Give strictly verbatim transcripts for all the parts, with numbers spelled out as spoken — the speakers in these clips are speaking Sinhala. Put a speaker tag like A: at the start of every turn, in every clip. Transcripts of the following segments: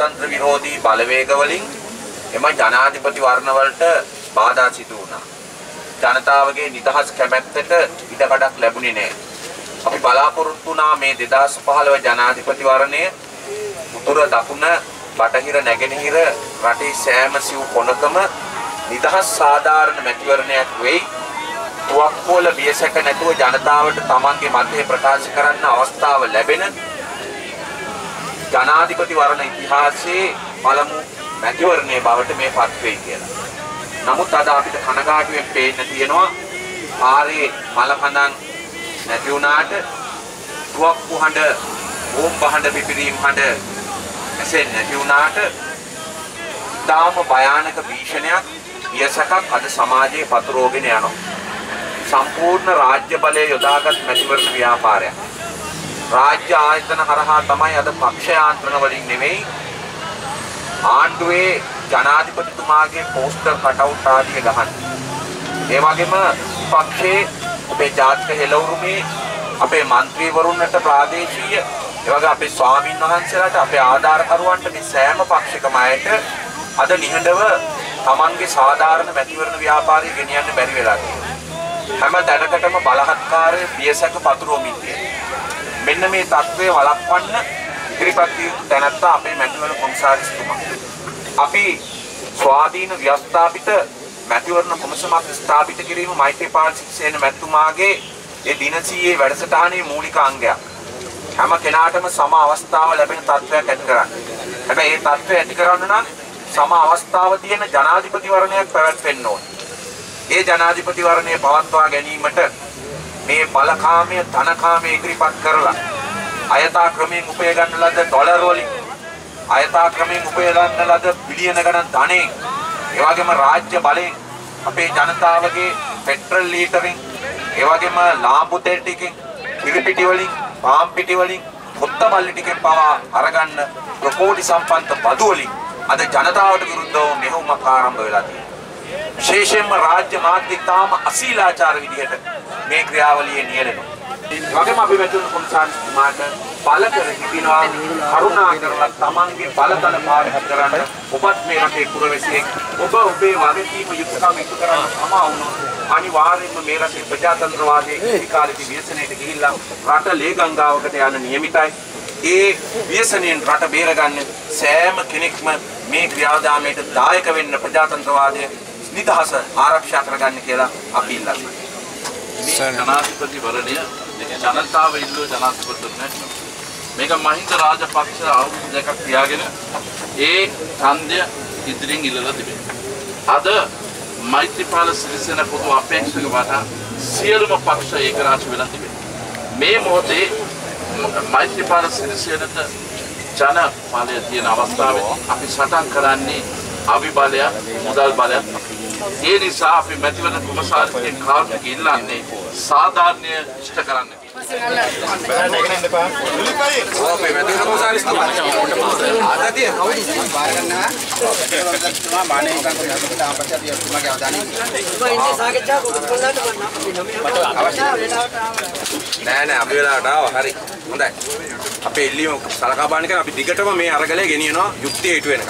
A: ප්‍රජාතන්ත්‍ර විරෝධී බලවේග වලින් එම ජනාධිපති වර්ණ වලට බාධා සිදු වුණා. ජනතාවගේ නිදහස් කැමැත්තට ඉඩකඩක් ලැබුණේ නැහැ. අපි බලාපොරොත්තු වුණා මේ දෙදාස් පහළොව ජනාධිපති වර්ණය උතුර දකුණ බටහිර නැගෙනහිර රටේ සෑම සිව් කොනකම නිදහස් සාධාරණ මැතිවරණයක් වෙයි. තුවක්කුවල බියසක නැතුව ජනතාවට තමන්ගේ මතය ප්‍රකාශ කරන්න අවස්ථාව ලැබෙන ජනාධිපති වර්ණ ඉතිහාසයේ පළමු මැතිවරණයේ බවට මේ පත් වෙයි කියලා. නමුත් අද අපිට කනගාටුවෙන් පේන්න තියෙනවා ආරේ මලකඳන් නැති වුණාට තුවක්කු හඬ ඕම් බහඬ පිපිරීම් හඬ ඇසෙන්නේ නැති වුණාට තාම භයානක භීෂණයක් බියසකක් අද සමාජයේ පතුරවගෙන යනවා. සම්පූර්ණ රාජ්‍ය බලය යොදාගත් මැතිවරණ ව්‍යාපාරයක්. රාජ්‍ය ආයතන හරහා තමයි අද පක්ෂ යාන්ත්‍රණ වලින් නෙමෙයි ආණ්ඩුවේ ජනාධිපතිතුමාගේ පෝස්ටර් කටවුට් ආදිය ගහන්නේ. ඒ වගේම පක්ෂයේ අපේ ජාතික හෙළවුරුමේ අපේ മന്ത്രിවරුන්ට ප්‍රාදේශීය ඒ වගේ අපේ ස්වාමින් වහන්සේලාට අපේ ආධාරකරුවන්ට මේ සෑම පක්ෂිකම අයට අද නිහඬව Tamanගේ සාධාරණ මැතිවරණ ව්‍යාපාරය ගෙනියන්න බැරි වෙලා තියෙනවා. හැම දැනකටම බලහත්කාරය බියසක පතුරවමින් තියෙනවා. මෙන්න මේ தત્ත්වය වළක්වන්න ඉදිරිපත් දැනත්තා අපේ මැතිවරණ කොමසාරිස්තුමා. අපි ස්වාධීන ව්‍යවස්ථාපිත මැතිවරණ කොමසමක් ස්ථාපිත කිරීම මෛත්‍රීපාල සිරිසේන මැතිතුමාගේ ඒ දිනසීයේ වැඩසටහනේ මූලික අංගයක්. හැම කෙනාටම සම අවස්ථාව ලැබෙන තත්ත්වයක් ඇති කරන්න. හැබැයි මේ තත්ත්වය ඇති කරන්න නම් සම අවස්ථාව තියෙන ජනාධිපතිවරණයක් පැවැත්වෙන්න ඕනේ. ඒ ජනාධිපතිවරණය පවත්වා ගැනීමට මේ බලකාමයේ ධනකාමයේ ඉදිරිපත් කරලා අයථා ක්‍රමයෙන් උපය ගන්න ලද ඩොලර් වලින් අයථා ක්‍රමයෙන් උපය ගන්න ලද බිලියන ගණන් ධනෙන් ඒ වගේම රාජ්‍ය බලයෙන් අපේ ජනතාවගේ පෙට්‍රල් ලීටරින් ඒ වගේම ලාම්පු තෙල් ටිකෙන් කිරිපිටි වලින් පාම් පිටි වලින් කොත්තමල්ලි ටිකෙන් පවා අරගන්න ප්‍රකෝටි සම්පන්න බදු වලින් අද ජනතාවට විරුද්ධව මෙහෙයුමක් ආරම්භ වෙලා තියෙනවා. විශේෂයෙන්ම රාජ්‍ය මාධ්‍ය තාම අශීලාචාර විදිහට මේ ක්‍රියාවලියේ නියැලෙනවා. ඒ වගේම අපි මෙතුණු කොමසාරිස්තුමාට බල කර හිටිනවා කරුණා කරලා තමන්ගේ බලතල පාවිච්චි කරන්න. ඔබත් මේ රටේ පුරවැසියෙක්. ඔබ ඔබේ වගකීම යුක්තකම් ඉටු කරන්න සමා වුණොත් අනිවාර්යයෙන්ම මේ රටේ ප්‍රජාතන්ත්‍රවාදයේ ඉතිකාලේ ව්‍යසනයට ගිහිල්ලා රට ලේ ගංගාවකට යන නියමිතයි. ඒ ව්‍යසනයෙන් රට බේරගන්න සෑම කෙනෙක්ම මේ ක්‍රියාදාමයට දායක වෙන්න ප්‍රජාතන්ත්‍රවාදයේ නිදහස ආරක්ෂා කරගන්න කියලා අපි ඉල්ලා සිටිනවා.
B: ජනාධිපතිවරණය ජනතාව ඉල්ලුව ජනාධිපතිවරණයක් මේක මහින්ද රාජපක්ෂ අවුරුදු දෙකක් තියාගෙන ඒ ඡන්දය ඉදිරියෙන් ඉල්ලලා තිබෙනවා. අද මෛත්‍රීපාල සිරිසේන පොදු අපේක්ෂක වටා සියලුම පක්ෂ ඒකරාශී වෙලා තිබෙනවා. මේ මොහොතේ මෛත්‍රීපාල සිරිසේනට ජන බලය තියෙන අවස්ථාවේ අපි සටන් කරන්නේ අවිබලය මුදල් බලයක්. ඒ නිසා අපි මැතිවරණ කොමසාරිස්ගේ කාර්යයක් ඉල්ලන්නේ සාධාරණය ඉෂ්ට කරන්න.
A: නෑ නෑ අපි වෙලාවට ආවා හරි හොඳයි. අපේ එල්ලීම සලකා බලන්න කියලා අපි දිගටම මේ අරගලය ගෙනියනවා යුක්තිය ඉටු වෙනකම්.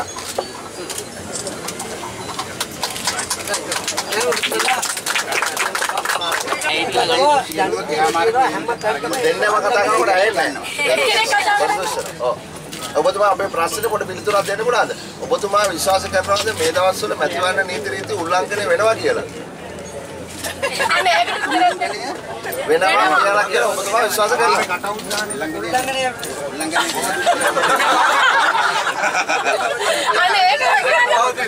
C: ඔබතුමා අපේ ප්‍රශ්නෙට පොඩි පිළිතුරක් දෙන්න පුළුවන්ද? ඔබතුමා විශ්වාස කරනවාද මේ දවස්වල මැතිවරණ නීති රීති උල්ලංඝනය වෙනවා කියලා? වෙනවා කියලා ඔබතුමා විශ්වාස කරනවා? උල්ලංඝනය උල්ලංඝනය අනේ ඒක වෙනවද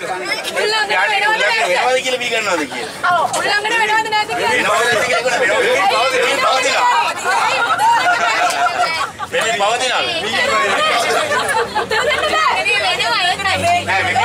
C: කියලා බී ගන්නවද කියලා? ඔව් උල්ලංඝනය වෙනවද නැද්ද කියලා? වෙනවද කියලා වෙනවද? මේ පවතිනවද?